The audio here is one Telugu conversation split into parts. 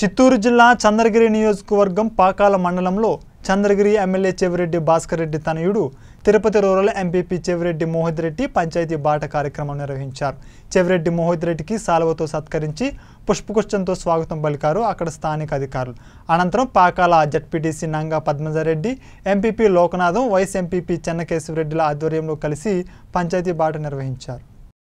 చిత్తూరు జిల్లా చంద్రగిరి నియోజకవర్గం పాకాల మండలంలో చంద్రగిరి ఎమ్మెల్యే చెవిరెడ్డి భాస్కర్ రెడ్డి తనయుడు తిరుపతి రూరల్ ఎంపీపీ చెవిరెడ్డి మోహిత్ రెడ్డి పంచాయతీ బాట కార్యక్రమం నిర్వహించారు. చెవిరెడ్డి మోహిత్ రెడ్డికి సాల్వతో సత్కరించి పుష్పగుచ్చంతో స్వాగతం పలికారు అక్కడ స్థానిక అధికారులు. అనంతరం Pakala ZPTC Nanga Padmajareddy, MPP Lokanatham, vice MPP చెన్నకేశవరెడ్డిల ఆధ్వర్యంలో కలిసి పంచాయతీ బాట నిర్వహించారు.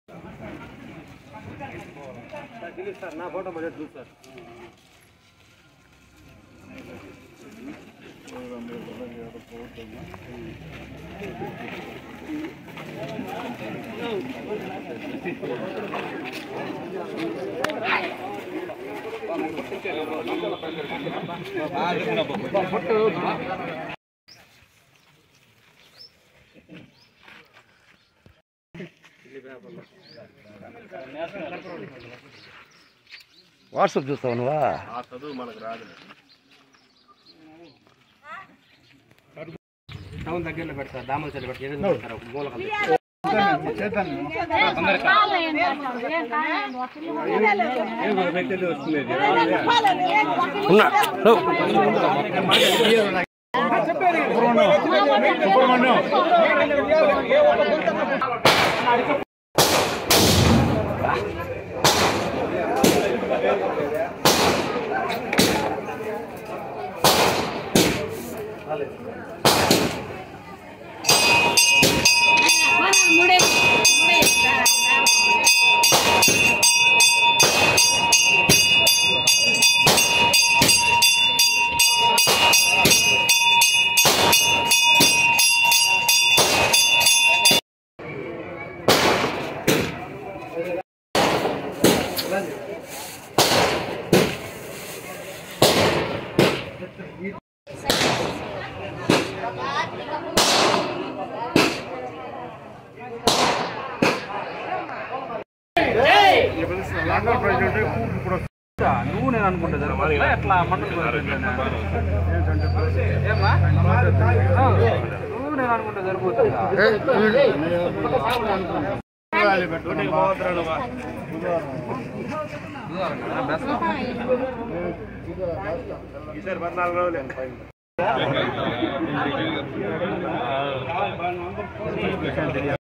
వాట్సాప్ చూస్తావు నువ్వా? చదువు మనకు రాదు. టౌన్ దగ్గరలో పెడతారు, దామల చెల్లి పెడతారు, మూలకం నువ్వు నేను అనుకుంటా ఎట్లా నువ్వు నేను అనుకుంటా సరిపోతుంది. ఈసారి 14 రోజులు